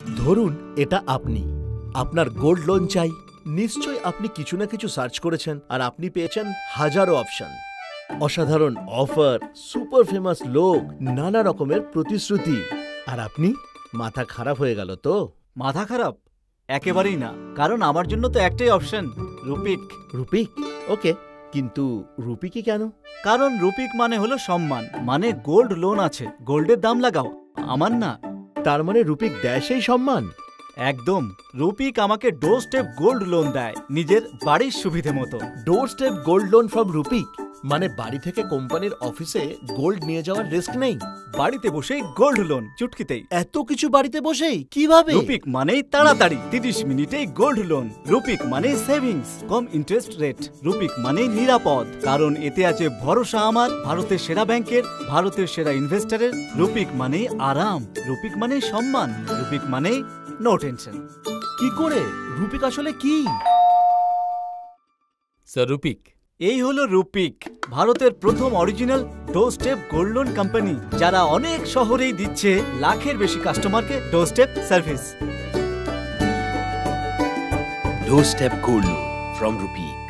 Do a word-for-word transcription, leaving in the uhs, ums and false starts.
ধরুন এটা আপনি, আপনার গোল্ড লোন চাই। নিশ্চয় আপনি কিছু না কিছু সার্চ করেছেন আর আপনি পেয়েছেন হাজারো অপশন, অসাধারণ অফার, সুপার ফেমাস লোক, নানা রকমের প্রতিশ্রুতি। আর আপনি মাথা খারাপ হয়ে গেল তো? মাথা খারাপ? একেবারেই না, কারণ আমার জন্য তো একটাই অপশন, রুপিক। রুপিক? ওকে, কিন্তু রুপিকই কেন? কারণ রুপিক মানে হলো সম্মান, মানে গোল্ড লোন আছে, গোল্ডের দাম লাগাও। আমার না। তার মানে রুপিক দেয় সেই সম্মান? একদম। রুপিক আমাকে ডোর স্টেপ গোল্ড লোন দেয়, নিজের বাড়ির সুবিধে মতো। Doorstep gold loan from Rupeek? মানে বাড়ি থেকে কোম্পানির অফিসে গোল্ড নিয়ে যাওয়ার রিস্ক নেই? বাড়িতে বসেই গোল্ড লোন, চুটকিতেই। এত কিছু বাড়িতে বসেই কিভাবে? রুপিক মানেই তাড়াতাড়ি, তিরিশ মিনিটেই গোল্ড লোন। রুপিক মানেই সেভিংস, কম ইন্টারেস্ট রেট। রুপিক মানেই নিরাপদ, কারণ এতে আছে ভরসা আমার, ভারতের সেরা ব্যাংকের, ভারতের সেরা ইনভেস্টরের। রুপিক মানেই আরাম, রুপিক মানেই সম্মান, রুপিক মানেই নো টেনশন। কি করে? রুপিক আসলে কি? স্যার, রুপিক এই হলো রুপিক, ভারতের প্রথম original doorstep gold loan company, যারা অনেক শহরেই দিচ্ছে লাখের বেশি কাস্টমারকে doorstep service. Doorstep Gold Loan from Rupeek.